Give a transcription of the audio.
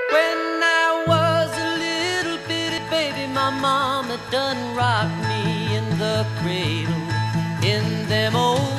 When I was a little bitty baby, my mama done rocked me in the cradle in them old